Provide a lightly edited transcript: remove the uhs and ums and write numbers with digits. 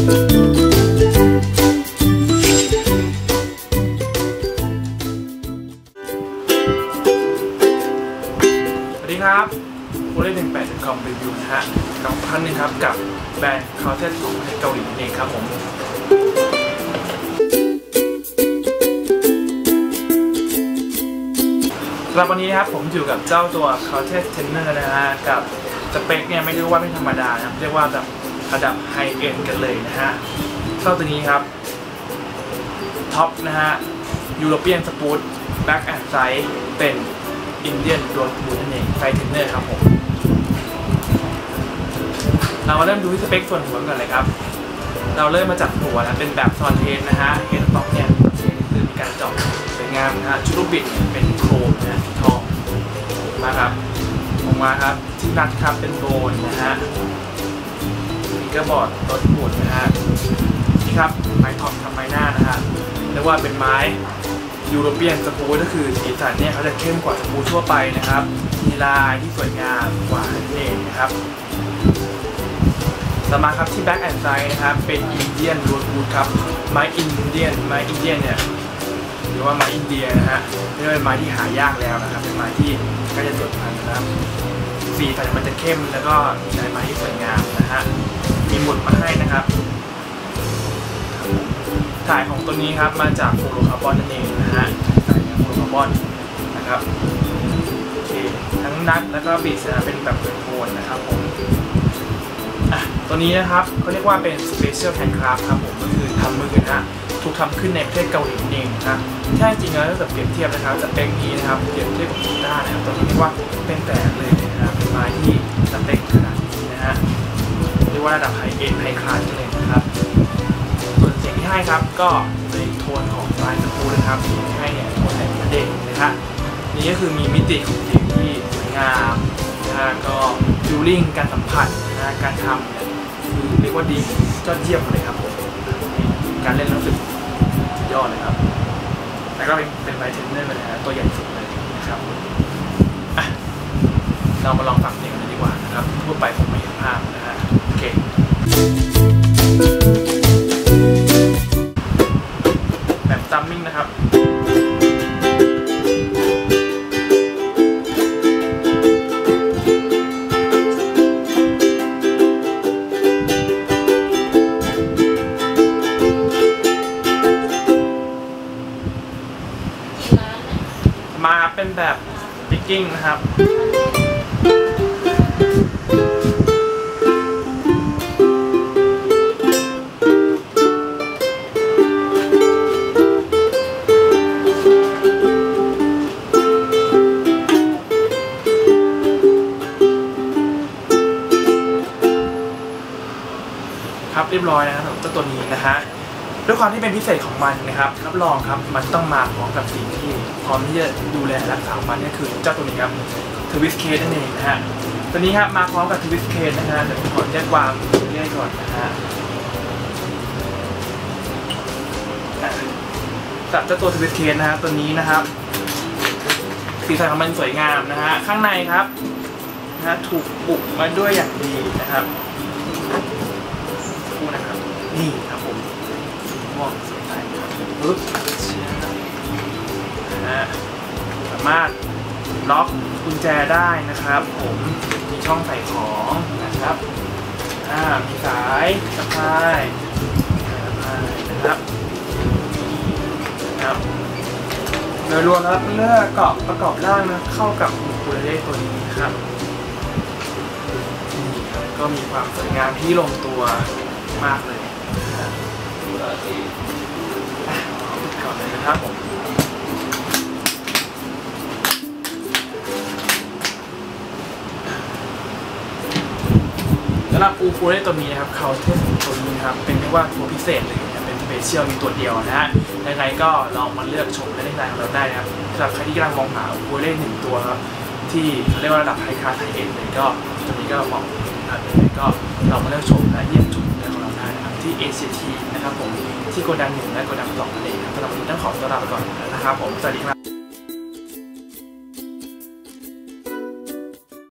สวัสดีครับผู้เล่น18.comรีวิวนะฮะกับท่านนึงครับกับแบรนด์คาร์เทสของประเทศเกาหลีนั่นเองครับผมสำหรับวันนี้นะครับผมอยู่กับเจ้าตัว Cortez Tenor นะฮะกับสเปคเนี่ยไม่เรียกว่าไม่ธรรมดานะเรียกว่าแบบระดับไฮเอ็นด์กันเลยนะฮะเจ้าตัวนี้ครับท็อปนะฮะ European Sport Back and Side เป็นอินเดียนโรดบูทนั่นเองไซส์เทนเนอร์ครับผมเรามาเริ่มดูที่สเปคส่วนหัวกันเลยครับเราเริ่มมาจากหัวนะเป็นแบบซอนเทนนะฮะเฮดต็อกเนี่ยคือมีการเจาะสวยงามนะฮะชุดลูกบิดเป็นโครมนะสีทองมาครับออกมาครับที่นัดครับเป็นโบนนะฮะมีกระบอกรถหมุนนะฮะนี่ครับไม้ท็อปกับไม้หน้านะฮะเรียกว่าเป็นไม้ยูโรเปียนสปูก็คือสีสันเนี่ยเขาจะเข้มกว่าสปูทั่วไปนะครับมีลายที่สวยงามกว่านั่นเองนะครับต่อมาครับที่แบ็กแอนด์ไซด์นะครับเป็นอินเดียนโรดบูทครับไม้อินเดียนเนี่ยหรือว่าไม้อินเดียนะฮะนี่เป็นไม้ที่หายากแล้วนะครับเป็นไม้ที่ใกล้จะสูญพันธุ์นะครับสีสันมันจะเข้มแล้วก็มีลายไม้ที่สวยงามนะฮะมีหมุดมาให้นะครับถ่ายของตัวนี้ครับมาจากโฟโลคาร์บอนนั่นเองนะฮะถ่ายจากโฟโลคาร์บอนนะครับโอเคทั้งนัดแล้วก็บิดนะเป็นแบบโคนนะครับผมตัวนี้นะครับเขาเรียกว่าเป็น Special Handcraft ครับผมก็คือทำมือนะฮะถูกทำขึ้นในประเทศเกาหลีเองนะแท้จริงแล้วถ้าเกิดเปรียบเทียบนะครับสเปคนี้นะครับเปรียบเทียบกับกีตาร์นะครับตัวนี้เรียกว่าเป็นแต่เลยนะครับเป็นไม้ที่สเปคขนาดนี้นะฮะเรียกว่าระดับไฮเอ็นด์ไฮคลาสเลยนะครับส่วนเสียงที่ให้ครับก็ในโทนของลายสปูนะครับเสียงที่ให้เนี่ยโทนแบบเด็กนะครับนี่ก็คือมีมิติของเสียงที่สวยงามนะก็ฟิลลิ่งการสัมผัสนะการทำเนี่ยคือเรียกว่าดียอดเยี่ยมเลยครับผมการเล่นรู้สึกยอดเลยครับแล้วก็เป็นไวท์เทนเนอร์นะฮะตัวใหญ่สุดเลยนะครับเรามาลองฟังเสียงกันดีกว่านะครับทั่วไปผมไม่เห็นภาพนะฮะโอเคแบบซัมมิ่งนะครับมาเป็นแบบปิกกิ้งนะครับครับเรียบร้อยนะครับตัวนี้นะฮะด้วยความที่เป็นพิเศษของมันนะครับรับรองครับมันต้องมาพร้อมกับสิ่งที่พร้อมที่จะดูแลรักษามันนี่คือเจ้าตัวนี้ครับทวิสเคสนั่นเองนะฮะตัวนี้ครับมาพร้อมกับทวิสเคสนะฮะเดี๋ยวผมขอแจ้งความเรียกก่อนนะฮะจากเจ้าตัวทวิสเคสนะฮะตัวนี้นะครับสีสันของมันสวยงามนะฮะข้างในครับนะถูกบุกมาด้วยอย่างดีนะครับคู่นะครับนี่ครับผมมองสไตล์ปึ๊บสามารถล็อกกุญแจได้นะครับผมมีช่องใส่ของนะครับมีสายสะพายนะครับโดยรวมแล้วเลือกประกอบร่างนะเข้ากับอูคูเลเล่ตัวนี้นะครับก็มีความสวยงามที่ลงตัวมากเลยก่อนเลยนะครับผมสำหรับอูคูเลเล่ตัวนี้นะครับเขาเทสตัวนี้นะครับเป็นเรียกว่าตัวพิเศษเลยเป็นสเปเชียลมีตัวเดียวนะฮะยังไงก็ลองมาเลือกชมและเล่นได้ของเราได้นะครับสำหรับใครที่กำลังมองหาอูคูเลเล่1ตัวครับที่เรียกว่าระดับไฮคลาสไฮเอ็นด์เลยก็ตัวนี้ก็เหมาะนะครับก็ลองมาเลือกชมและเยี่ยมชมของเราได้นะครับที่ ACT นะครับผมที่โกดัง1และโกดัง2นั่นเองครับสำหรับวันนี้ต้องขอตัวลาไปก่อนนะครับผมสวัสดีครับ